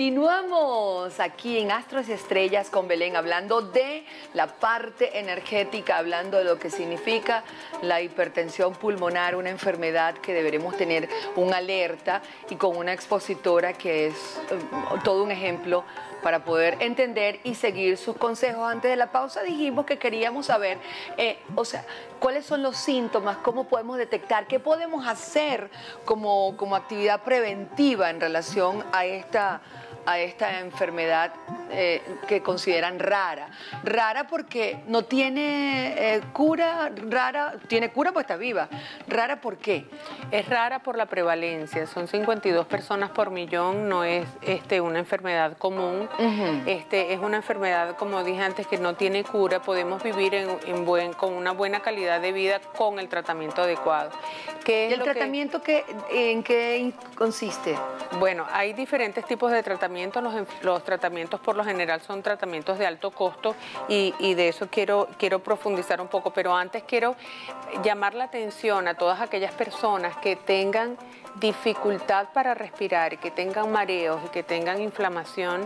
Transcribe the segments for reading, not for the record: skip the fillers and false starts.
Continuamos aquí en Astros y Estrellas con Belén, hablando de la parte energética, hablando de lo que significa la hipertensión pulmonar, una enfermedad que deberemos tener una alerta, y con una expositora que es todo un ejemplo para poder entender y seguir sus consejos. Antes de la pausa dijimos que queríamos saber, cuáles son los síntomas, cómo podemos detectar, qué podemos hacer como actividad preventiva en relación a esta enfermedad que consideran rara. Rara porque no tiene cura, rara, tiene cura porque está viva. ¿Rara por qué? Es rara por la prevalencia, son 52 personas por millón, no es una enfermedad común. Es una enfermedad, como dije antes, que no tiene cura. Podemos vivir con una buena calidad de vida con el tratamiento adecuado. ¿Y el tratamiento en qué consiste? Bueno, hay diferentes tipos de tratamientos. Los tratamientos por lo general son tratamientos de alto costo y de eso quiero profundizar un poco, pero antes quiero llamar la atención a todas aquellas personas que tengan dificultad para respirar, que tengan mareos y que tengan inflamación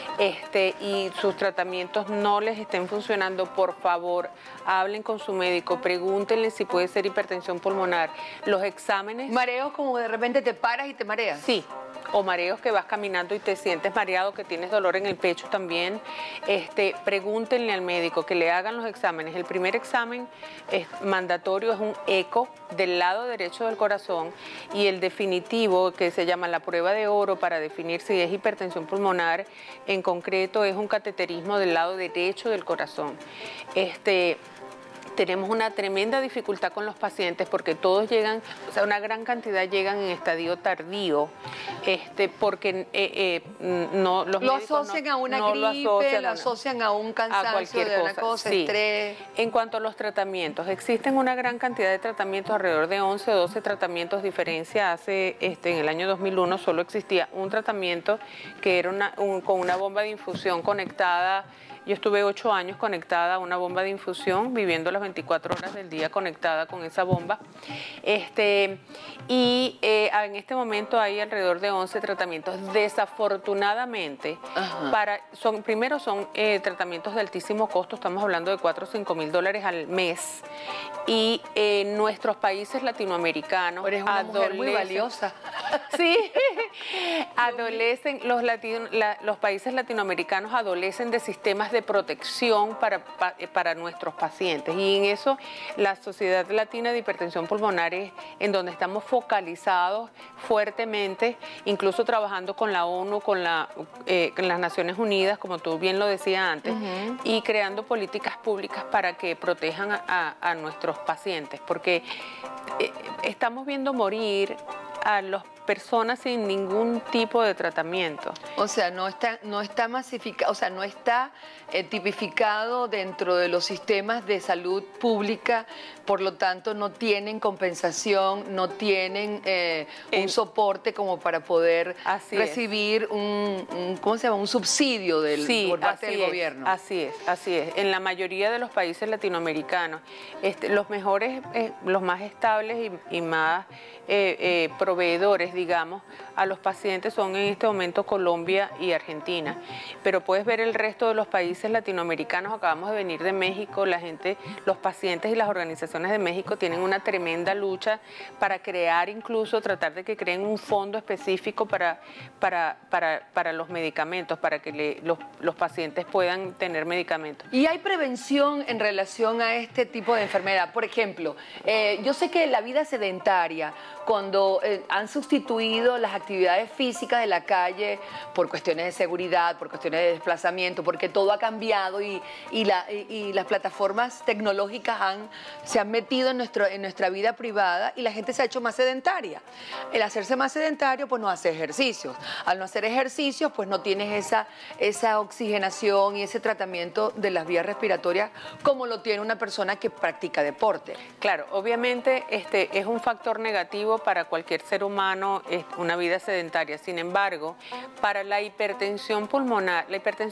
y sus tratamientos no les estén funcionando. Por favor, hablen con su médico, pregúntenle si puede ser hipertensión pulmonar. Los exámenes... ¿Mareos como de repente te paras y te mareas? Sí. O mareos que vas caminando y te sientes mareado, que tienes dolor en el pecho también. Pregúntenle al médico que le hagan los exámenes. El primer examen mandatorio es un eco del lado derecho del corazón, y el definitivo, que se llama la prueba de oro para definir si es hipertensión pulmonar, en concreto es un cateterismo del lado derecho del corazón. Tenemos una tremenda dificultad con los pacientes porque todos llegan, una gran cantidad llegan en estadio tardío, porque lo asocian a una gripe, lo asocian a un cansancio, de una cosa, sí. Estrés. En cuanto a los tratamientos, existen una gran cantidad de tratamientos, alrededor de 11 o 12 tratamientos. Diferencia hace, en el año 2001 solo existía un tratamiento que era con una bomba de infusión conectada. Yo estuve 8 años conectada a una bomba de infusión, viviendo las 24 horas del día conectada con esa bomba. En este momento hay alrededor de 11 tratamientos. Desafortunadamente, primero son tratamientos de altísimo costo, estamos hablando de $4 o $5.000 al mes. Y en nuestros países latinoamericanos... Eres una mujer muy valiosa. Sí, los países latinoamericanos adolecen de sistemas de protección para nuestros pacientes, y en eso la Sociedad Latina de Hipertensión Pulmonar es en donde estamos focalizados fuertemente, incluso trabajando con la ONU, con las Naciones Unidas, como tú bien lo decías antes, y creando políticas públicas para que protejan a nuestros pacientes, porque estamos viendo morir a las personas sin ningún tipo de tratamiento. O sea, no está masificado, o sea, no está tipificado dentro de los sistemas de salud pública, por lo tanto no tienen compensación, no tienen un soporte como para poder recibir un subsidio por parte del gobierno. Así es. En la mayoría de los países latinoamericanos, los mejores, los más estables y más proveedores, digamos, a los pacientes son en este momento Colombia y Argentina, pero puedes ver el resto de los países latinoamericanos. Acabamos de venir de México, los pacientes y las organizaciones de México tienen una tremenda lucha para crear, incluso tratar de que creen un fondo específico para los medicamentos, para que los pacientes puedan tener medicamentos. ¿Y hay prevención en relación a este tipo de enfermedad? Por ejemplo, yo sé que la vida sedentaria, cuando han sustituido las actividades físicas de la calle por cuestiones de seguridad, por cuestiones de desplazamiento, porque todo ha cambiado y las plataformas tecnológicas se han metido en nuestra vida privada, y la gente se ha hecho más sedentaria. El hacerse más sedentario, pues no hace ejercicios. Al no hacer ejercicios, pues no tienes esa oxigenación y ese tratamiento de las vías respiratorias como lo tiene una persona que practica deporte. Claro, obviamente es un factor negativo para cualquier ser humano una vida sedentaria. Sin embargo, para la hipertensión pulmonar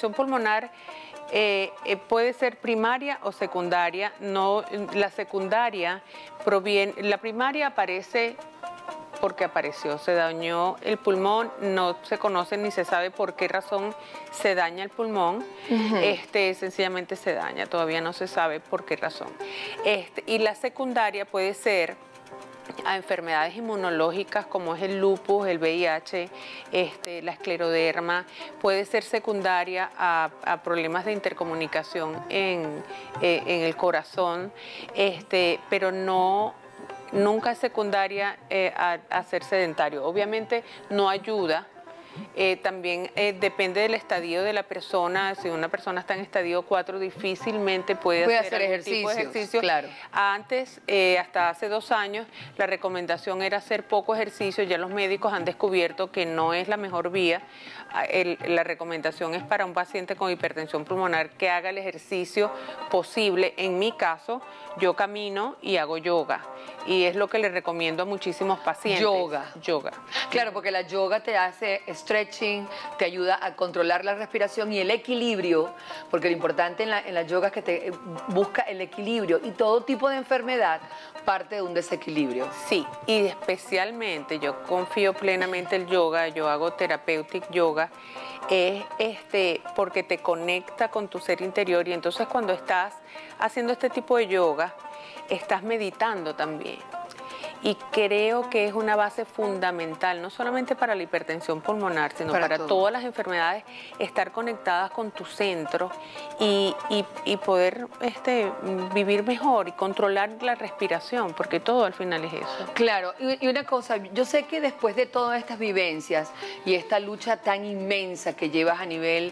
puede ser primaria o secundaria. No, la secundaria la primaria aparece porque apareció, se dañó el pulmón, no se conoce ni se sabe por qué razón se daña el pulmón, sencillamente se daña, todavía no se sabe por qué razón. Y la secundaria puede ser a enfermedades inmunológicas como es el lupus, el VIH, la escleroderma, puede ser secundaria a problemas de intercomunicación en el corazón, pero nunca es secundaria a ser sedentario. Obviamente no ayuda. También depende del estadio de la persona. Si una persona está en estadio 4, difícilmente puede hacer algún tipo de ejercicio. Claro. Antes, hasta hace 2 años, la recomendación era hacer poco ejercicio. Ya los médicos han descubierto que no es la mejor vía. La recomendación es para un paciente con hipertensión pulmonar que haga el ejercicio posible. En mi caso, yo camino y hago yoga. Y es lo que le recomiendo a muchísimos pacientes. Yoga. Claro, porque la yoga te hace stretching, te ayuda a controlar la respiración y el equilibrio, porque lo importante en la yoga es que te busca el equilibrio y todo tipo de enfermedad parte de un desequilibrio. Sí, y especialmente yo confío plenamente en el yoga, yo hago therapeutic yoga, es porque te conecta con tu ser interior y entonces cuando estás haciendo este tipo de yoga, estás meditando también. Y creo que es una base fundamental, no solamente para la hipertensión pulmonar, sino para todas las enfermedades, estar conectadas con tu centro y poder vivir mejor y controlar la respiración, porque todo al final es eso. Claro, y una cosa, yo sé que después de todas estas vivencias y esta lucha tan inmensa que llevas a nivel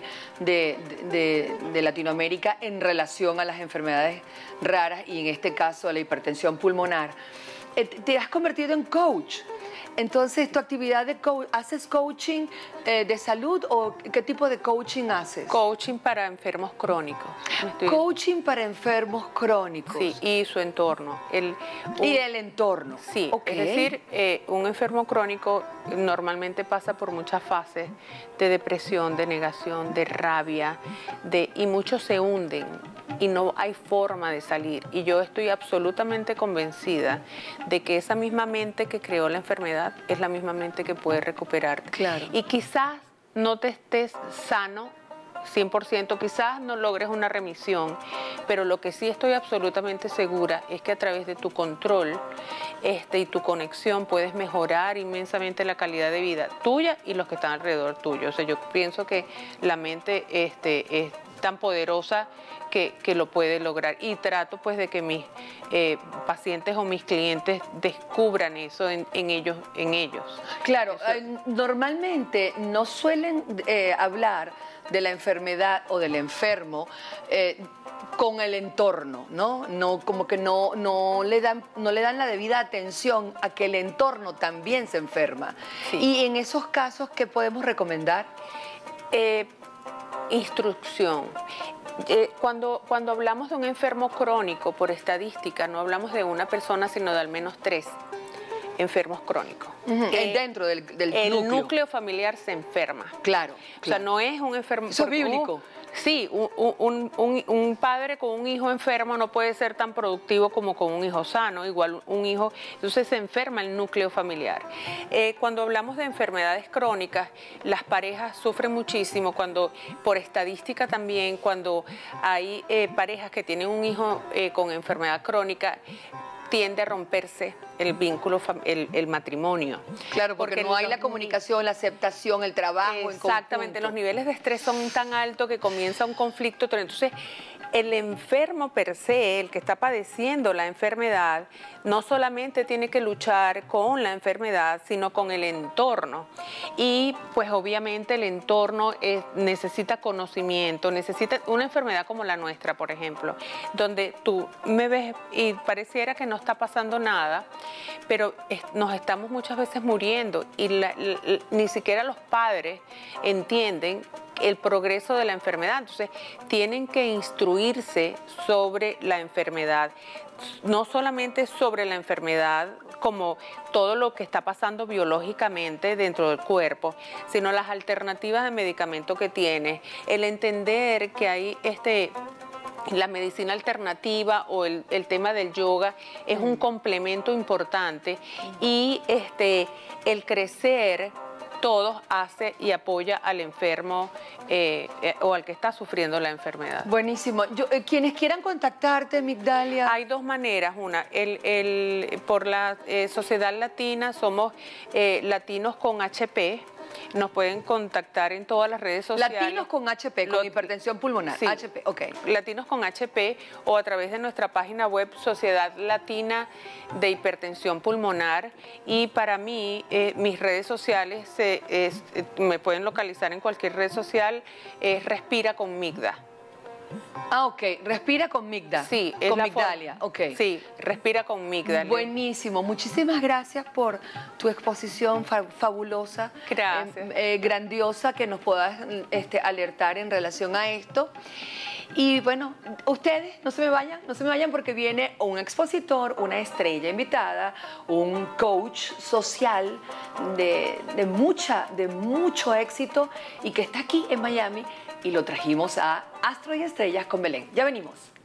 de Latinoamérica en relación a las enfermedades raras y en este caso a la hipertensión pulmonar, te has convertido en coach. Entonces, ¿tu actividad de coach, haces coaching de salud o qué tipo de coaching haces? Coaching para enfermos crónicos. Coaching para enfermos crónicos. Sí, y su entorno. Y el entorno. Sí, okay. Es decir, un enfermo crónico normalmente pasa por muchas fases de depresión, de negación, de rabia, y muchos se hunden y no hay forma de salir. Y yo estoy absolutamente convencida de que esa misma mente que creó la enfermedad es la misma mente que puede recuperarte. Claro. Y quizás no te estés sano 100%, quizás no logres una remisión, pero lo que sí estoy absolutamente segura es que a través de tu control y tu conexión puedes mejorar inmensamente la calidad de vida tuya y los que están alrededor tuyo. O sea, yo pienso que la mente es tan poderosa que lo puede lograr y trato pues de que mis pacientes o mis clientes descubran eso en ellos. Claro, normalmente no suelen hablar de la enfermedad o del enfermo con el entorno, ¿no? Como que no le dan la debida atención a que el entorno también se enferma. Sí. Y en esos casos, ¿qué podemos recomendar? Instrucción. Cuando hablamos de un enfermo crónico, por estadística, no hablamos de una persona, sino de al menos 3 enfermos crónicos. Dentro del núcleo. El núcleo familiar se enferma. Claro. O sea, no es un enfermo... Eso es bíblico. Sí, un padre con un hijo enfermo no puede ser tan productivo como con un hijo sano, igual un hijo, entonces se enferma el núcleo familiar. Cuando hablamos de enfermedades crónicas, las parejas sufren muchísimo, por estadística también, cuando hay parejas que tienen un hijo con enfermedad crónica, tiende a romperse el vínculo, el matrimonio. Claro, porque no hay la comunicación, la aceptación, el trabajo. Exactamente, los niveles de estrés son tan altos que comienza un conflicto. Entonces, el enfermo per se, el que está padeciendo la enfermedad, no solamente tiene que luchar con la enfermedad, sino con el entorno. Y pues obviamente el entorno necesita conocimiento, necesita una enfermedad como la nuestra, por ejemplo, donde tú me ves y pareciera que no está pasando nada, pero nos estamos muchas veces muriendo y ni siquiera los padres entienden el progreso de la enfermedad. Entonces, tienen que instruirse sobre la enfermedad, no solamente sobre la enfermedad como todo lo que está pasando biológicamente dentro del cuerpo, sino las alternativas de medicamento que tiene, el entender que hay la medicina alternativa o el tema del yoga es un complemento importante y el crecer todos hace y apoya al enfermo o al que está sufriendo la enfermedad. Buenísimo. Quienes quieran contactarte, Migdalia. Hay dos maneras. Una, por la Sociedad Latina somos Latinos con HP. Nos pueden contactar en todas las redes sociales. Latinos con HP, con hipertensión pulmonar. Sí, HP, ok. Latinos con HP o a través de nuestra página web Sociedad Latina de Hipertensión Pulmonar. Y para mí, mis redes sociales me pueden localizar en cualquier red social, Respira con Migda. Ah, ok. Respira con Migda. Sí, es con Migdalia. Ok. Sí, Respira con Migdalia. Buenísimo. Muchísimas gracias por tu exposición fabulosa. Gracias. Grandiosa, que nos puedas alertar en relación a esto. Y bueno, ustedes no se me vayan porque viene un expositor, una estrella invitada, un coach social de mucho éxito y que está aquí en Miami y lo trajimos a Astro y Estrellas con Belén. Ya venimos.